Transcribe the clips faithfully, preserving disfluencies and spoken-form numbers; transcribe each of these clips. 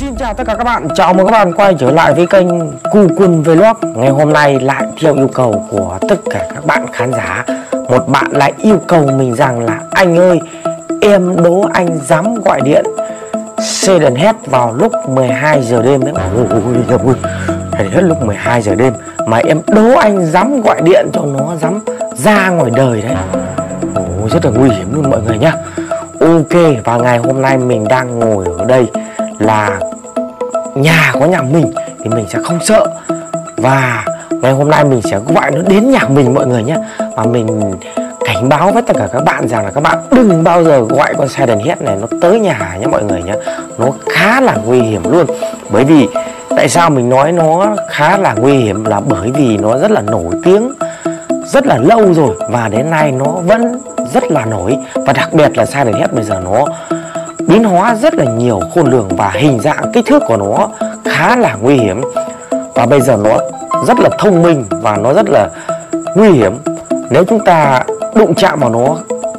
Xin chào tất cả các bạn, chào mừng các bạn quay trở lại với kênh Cu Quân Vlog. Ngày hôm nay lại theo yêu cầu của tất cả các bạn khán giả, một bạn lại yêu cầu mình rằng là anh ơi, em đố anh dám gọi điện Sudden Head vào lúc mười hai giờ đêm đấy. Ôi ôi, phải hết lúc mười hai giờ đêm mà em đố anh dám gọi điện cho nó dám ra ngoài đời đấy. Ồ, rất là nguy hiểm luôn mọi người nhá. Ok, và ngày hôm nay mình đang ngồi ở đây là nhà có nhà mình thì mình sẽ không sợ. Và ngày hôm nay mình sẽ gọi nó đến nhà mình mọi người nhé. Và mình cảnh báo với tất cả các bạn rằng là các bạn đừng bao giờ gọi con Sudden Head này nó tới nhà nhé mọi người nhé. Nó khá là nguy hiểm luôn. Bởi vì tại sao mình nói nó khá là nguy hiểm là bởi vì nó rất là nổi tiếng rất là lâu rồi và đến nay nó vẫn rất là nổi. Và đặc biệt là Sudden Head bây giờ nó biến hóa rất là nhiều khôn lường và hình dạng kích thước của nó khá là nguy hiểm. Và bây giờ nó rất là thông minh và nó rất là nguy hiểm. Nếu chúng ta đụng chạm vào nó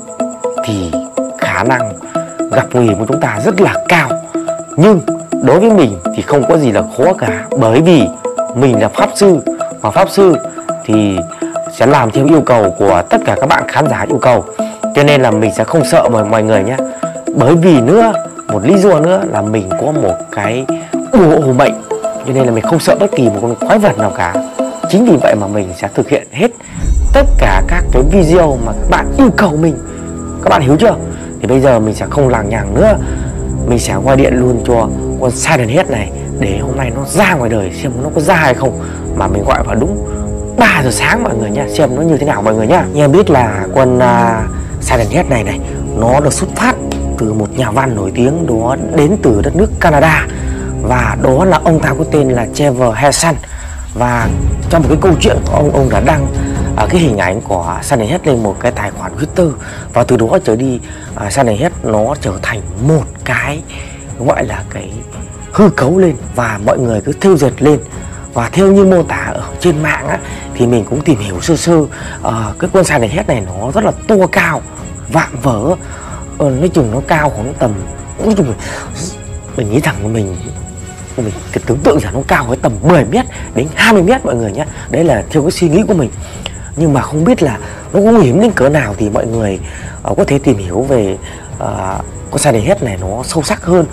thì khả năng gặp nguy hiểm của chúng ta rất là cao. Nhưng đối với mình thì không có gì là khó cả, bởi vì mình là pháp sư và pháp sư thì sẽ làm theo yêu cầu của tất cả các bạn khán giả yêu cầu. Cho nên là mình sẽ không sợ mọi, mọi người nhé. Bởi vì nữa, một lý do nữa là mình có một cái bùa hộ mệnh, cho nên là mình không sợ bất kỳ một con quái vật nào cả. Chính vì vậy mà mình sẽ thực hiện hết tất cả các cái video mà các bạn yêu cầu mình. Các bạn hiểu chưa? Thì bây giờ mình sẽ không lằng nhằng nữa. Mình sẽ gọi điện luôn cho con Sudden Head này để hôm nay nó ra ngoài đời xem nó có ra hay không. Mà mình gọi vào đúng ba giờ sáng mọi người nhá, xem nó như thế nào mọi người nhá. Như em biết là con uh, Sudden Head này này nó được xuất phát từ một nhà văn nổi tiếng đó đến từ đất nước Canada. Và đó là ông ta có tên là Trevor Harrison. Và trong một cái câu chuyện của ông ông đã đăng uh, cái hình ảnh của Sudden Head lên một cái tài khoản Twitter. Và từ đó trở đi uh, Sudden Head nó trở thành một cái gọi là cái hư cấu lên và mọi người cứ thêu dệt lên. Và theo như mô tả ở trên mạng á, thì mình cũng tìm hiểu sơ sơ uh, cái con Sudden Head này nó rất là to cao vạm vỡ. uh, nói chung nó cao khoảng tầm, nói chung mình nghĩ rằng mình mình cái tưởng tượng rằng nó cao với tầm mười mét đến hai mươi mét mọi người nhé. Đấy là theo cái suy nghĩ của mình. Nhưng mà không biết là nó có nguy hiểm đến cỡ nào thì mọi người uh, có thể tìm hiểu về uh, con Sudden Head này nó sâu sắc hơn,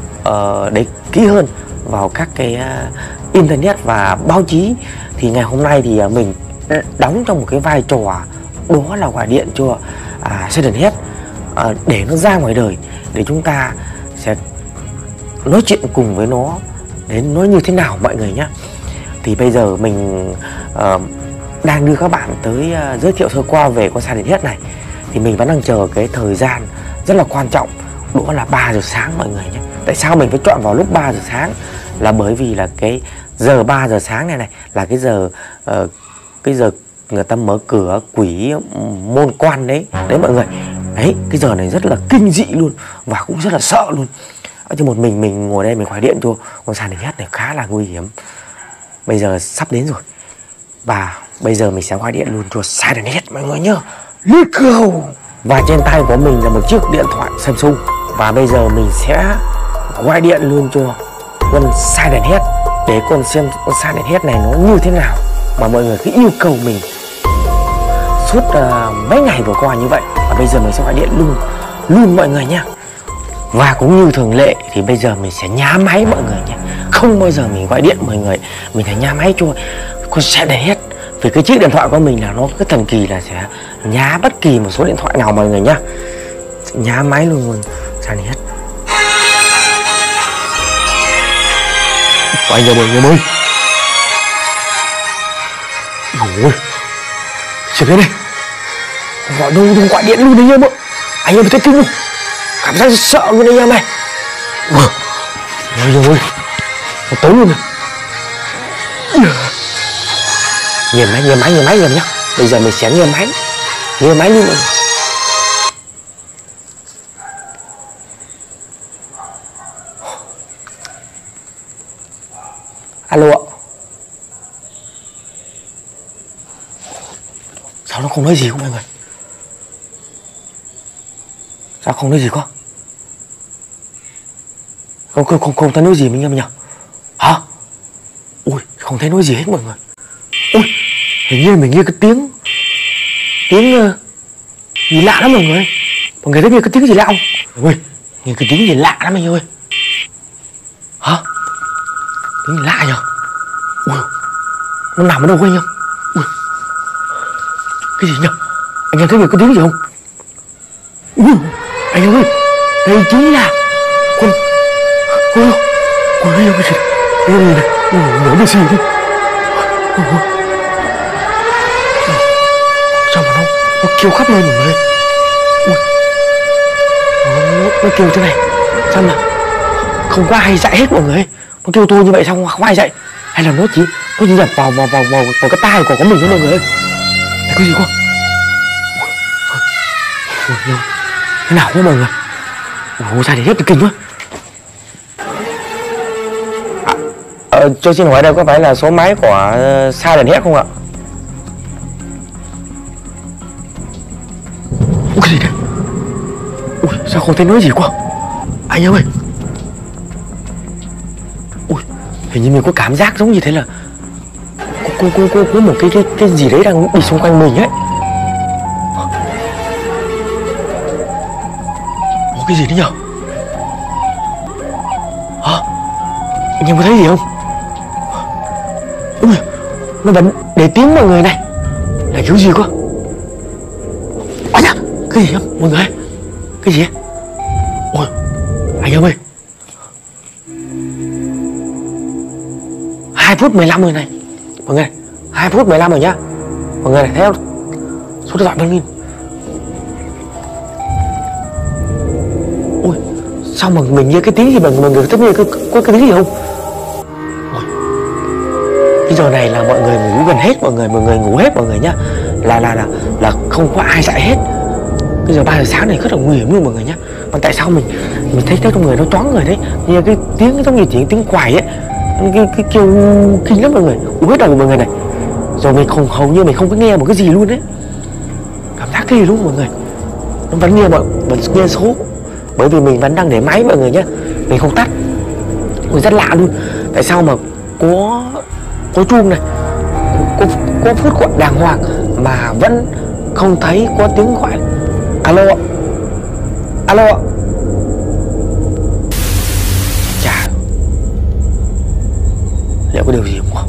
uh, để kỹ hơn vào các cái uh, internet và báo chí. Thì ngày hôm nay thì uh, mình đóng trong một cái vai trò đó là gọi điện cho uh, Sudden Head uh, để nó ra ngoài đời, để chúng ta sẽ nói chuyện cùng với nó đến nó như thế nào mọi người nhé. Thì bây giờ mình uh, đang đưa các bạn tới uh, giới thiệu sơ qua về con Sudden Head này. Thì mình vẫn đang chờ cái thời gian rất là quan trọng, đó là ba giờ sáng mọi người nhé. Tại sao mình phải chọn vào lúc ba giờ sáng? Là bởi vì là cái giờ ba giờ sáng này này là cái giờ uh, cái giờ người ta mở cửa quỷ môn quan đấy. Đấy mọi người. Đấy, cái giờ này rất là kinh dị luôn và cũng rất là sợ luôn. Chứ một mình mình ngồi đây mình gọi điện cho con Sudden Head này khá là nguy hiểm. Bây giờ sắp đến rồi. Và bây giờ mình sẽ gọi điện luôn cho Sudden Head mọi người nhá. Let's go. Và trên tay của mình là một chiếc điện thoại Samsung. Và bây giờ mình sẽ gọi điện luôn cho con Sudden Head để con xem con Sudden Head này nó như thế nào mà mọi người cứ yêu cầu mình suốt uh, mấy ngày vừa qua như vậy. Và bây giờ mình sẽ gọi điện luôn luôn mọi người nha. Và cũng như thường lệ thì bây giờ mình sẽ nhá máy mọi người nhé. Không bao giờ mình gọi điện mọi người, mình phải nhá máy cho con Sudden Head. Vì cái chiếc điện thoại của mình là nó cái thần kỳ là sẽ nhá bất kỳ một số điện thoại nào mọi người nhá. Nhá máy luôn luôn Sudden Head. Anh ơi, anh ơi. Ôi, chết đấy này. Gọi đâu đừng gọi điện luôn đấy em ạ. Anh em thấy kinh không? Cảm giác sợ luôn anh em này. Ôi ôi, nó tới luôn rồi. Nghe máy, nghe máy, nghe máy nhá. Bây giờ mình sẽ nghe máy. Nghe máy luôn rồi. Alo ạ. Sao nó không nói gì không mọi người? Sao không nói gì cơ? Không không không, không thấy nói gì mình em nhỉ? Hả? Ui, không thấy nói gì hết mọi người. Ui, hình như mình nghe cái tiếng tiếng uh, gì lạ lắm mọi người. Mọi người thấy nghe cái tiếng gì lạ không? Ui, nghe cái tiếng gì lạ lắm anh ơi. Hả? Tiếng gì lạ nhỉ? Ui, nó nằm ở đâu anh em? Ui, cái gì nhỉ? Anh em thấy nghe cái tiếng gì không? Ui, anh ơi, đây chính là con ôi ôi ôi cái gì cái gì này nó cái gì đi. Sao mà nó nó kêu khắp nơi mọi người. Ui, nó, nó kêu thế này sao mà không có ai dạy hết mọi người. Nó kêu tôi như vậy xong không ai dạy, hay là nó chỉ nó chỉ nhập vào vào vào vào, vào cái tai của của mình thôi mọi người. Này cái gì quá. Ui, ui, thế nào quá mọi người. Ủa sao để hết kinh quá. À, ờ, cho xin hỏi đây có phải là số máy của uh, Silent Head không ạ? Ủa cái gì đấy? Ui sao không thấy nói gì quá. Anh ơi. Ui hình như mình có cảm giác giống như thế là có, có, có, có một cái, cái cái gì đấy đang đi xung quanh mình ấy. Ủa cái gì đấy nhở? Hả? Anh em có thấy gì không? Ui, nó vẫn để tiếng mọi người này. Là kiểu gì quá? Ôi da, cái gì không mọi người? Cái gì? Ôi, anh em ơi. hai phút mười lăm rồi này. Mọi người, hai phút mười lăm rồi nhá. Mọi người này theo số điện thoại bên mình. Ui, sao mà mình nghe cái tiếng gì mà mọi người thấy nghe có, có cái tiếng gì không? Ui, cái giờ này là mọi người ngủ gần hết, mọi người mọi người ngủ hết mọi người nhá. Là là là là không có ai dạy hết. Bây giờ ba giờ sáng này rất là nguy hiểm luôn mọi người nhá. Còn tại sao mình mình thấy thấy trong người nó choáng người đấy, nghe cái tiếng giống như tiếng tiếng quài ấy, cái cái kêu kinh lắm mọi người, uống hết đầu của mọi người này. Rồi mình không hầu như mình không có nghe một cái gì luôn đấy, cảm giác kỳ luôn mọi người. Nó vẫn nghe mọi vẫn nghe số, bởi vì mình vẫn đang để máy mọi người nhé, mình không tắt. Mình rất lạ luôn, tại sao mà có có chuông này, có, có phút gọi đàng hoàng mà vẫn không thấy có tiếng gọi. Alo ạ, alo ạ. Chà, liệu có điều gì không?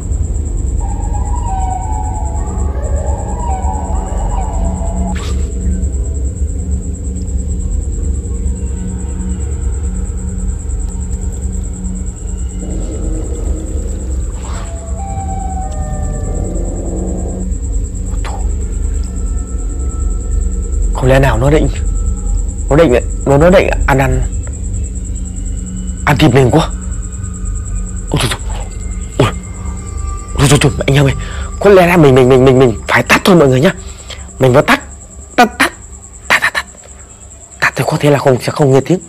Không lẽ nào nó định Nó định Nó nó định ăn ăn Ăn thịt mình quá. Ôi trời ơi. Ôi trời trời anh em ơi. Có lẽ là mình mình mình mình mình phải tắt thôi mọi người nhá. Mình phải tắt Tắt tắt Tắt tắt tắt Tắt thì có thể là không sẽ không nghe tiếng.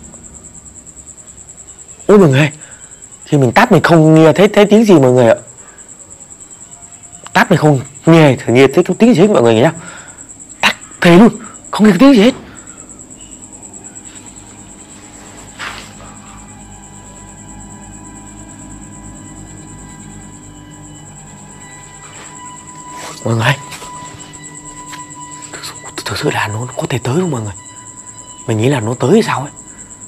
Ôi mọi người, khi mình tắt mình không nghe thấy thấy tiếng gì mọi người ạ. Tắt mình không nghe thử nghe thấy tiếng gì hết mọi người nhá. Tắt thề luôn, không nghe tiếng gì hết. Mọi người, thực sự, thực sự là nó có thể tới không mọi người? Mình nghĩ là nó tới hay sao ấy.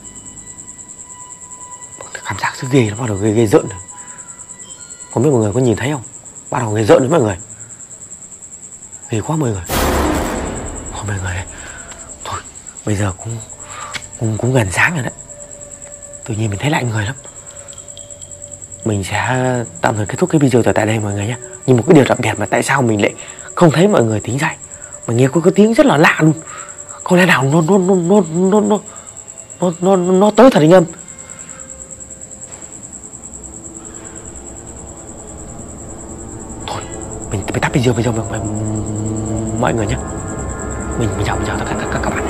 Cảm giác rất ghê, nó bắt đầu ghê, ghê rợn rồi. Không biết mọi người có nhìn thấy không? Bắt đầu ghê rợn đấy mọi người. Ghê quá mọi người. Thôi mọi người, thôi bây giờ cũng cũng, cũng gần sáng rồi đấy. Tự nhiên mình thấy lạnh người lắm. Mình sẽ tạm thời kết thúc cái video tại đây mọi người nhé. Nhưng một cái điều đặc biệt mà tại sao mình lại không thấy mọi người tính dậy, mà nghe có cái tiếng rất là lạ luôn. Không lẽ nào nó nó nó nó nó nó nó nó, nó tới thật anh em. Thôi mình phải tắt video video mọi, mọi người nhé. Mình mình chào mình chào tất cả các, các bạn.